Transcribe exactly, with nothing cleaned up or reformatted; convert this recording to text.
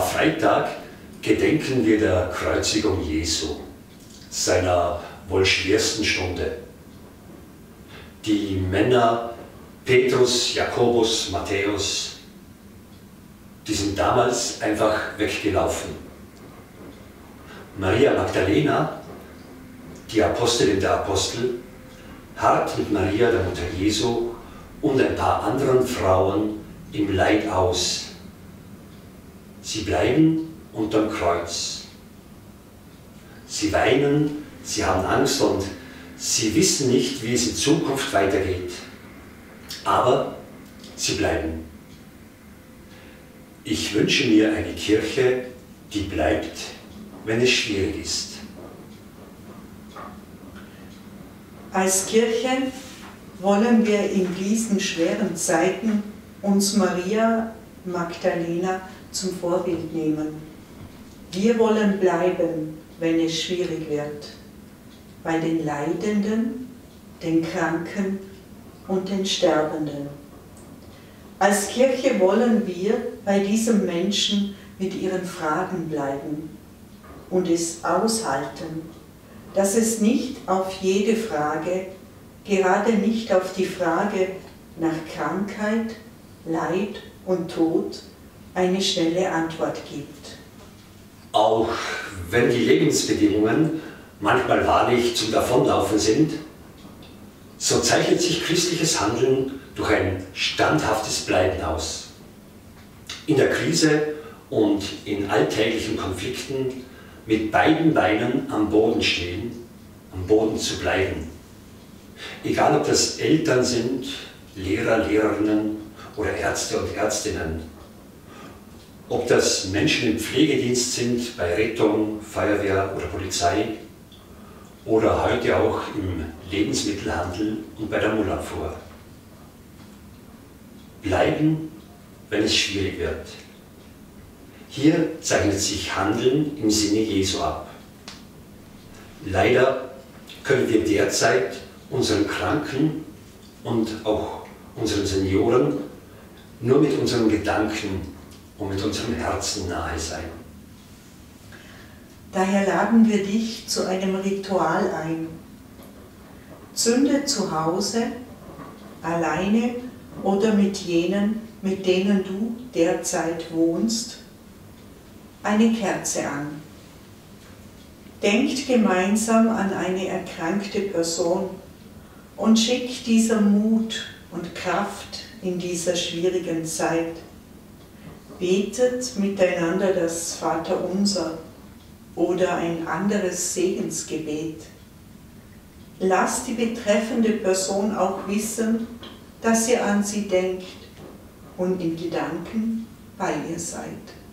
Karfreitag gedenken wir der Kreuzigung Jesu, seiner wohl schwersten Stunde. Die Männer Petrus, Jakobus, Matthäus, die sind damals einfach weggelaufen. Maria Magdalena, die Apostelin der Apostel, harrt mit Maria, der Mutter Jesu, und ein paar anderen Frauen im Leid aus. Sie bleiben unterm Kreuz. Sie weinen, sie haben Angst und sie wissen nicht, wie es in Zukunft weitergeht. Aber sie bleiben. Ich wünsche mir eine Kirche, die bleibt, wenn es schwierig ist. Als Kirche wollen wir in diesen schweren Zeiten uns Maria Magdalena zum Vorbild nehmen. Wir wollen bleiben, wenn es schwierig wird, bei den Leidenden, den Kranken und den Sterbenden. Als Kirche wollen wir bei diesen Menschen mit ihren Fragen bleiben und es aushalten, dass es nicht auf jede Frage, gerade nicht auf die Frage nach Krankheit, Leid und Tod, eine schnelle Antwort gibt. Auch wenn die Lebensbedingungen manchmal wahrlich zum Davonlaufen sind, so zeichnet sich christliches Handeln durch ein standhaftes Bleiben aus. In der Krise und in alltäglichen Konflikten mit beiden Beinen am Boden stehen, am Boden zu bleiben. Egal ob das Eltern sind, Lehrer, Lehrerinnen oder Ärzte und Ärztinnen, ob das Menschen im Pflegedienst sind, bei Rettung, Feuerwehr oder Polizei oder heute auch im Lebensmittelhandel und bei der Müllabfuhr. Bleiben, wenn es schwierig wird. Hier zeichnet sich Handeln im Sinne Jesu ab. Leider können wir derzeit unseren Kranken und auch unseren Senioren nur mit unseren Gedanken und mit unserem Herzen nahe sein. Daher laden wir dich zu einem Ritual ein. Zünde zu Hause, alleine oder mit jenen, mit denen du derzeit wohnst, eine Kerze an. Denkt gemeinsam an eine erkrankte Person und schickt dieser Mut und Kraft in dieser schwierigen Zeit. Betet miteinander das Vaterunser oder ein anderes Segensgebet. Lasst die betreffende Person auch wissen, dass ihr an sie denkt und in Gedanken bei ihr seid.